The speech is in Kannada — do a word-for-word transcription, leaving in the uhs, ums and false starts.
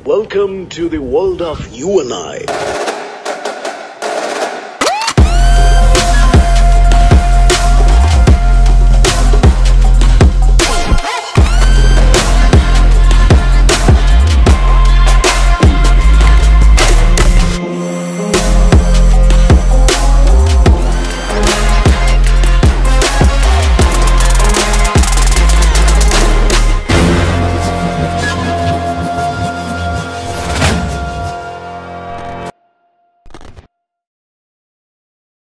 Welcome to the world of you and I.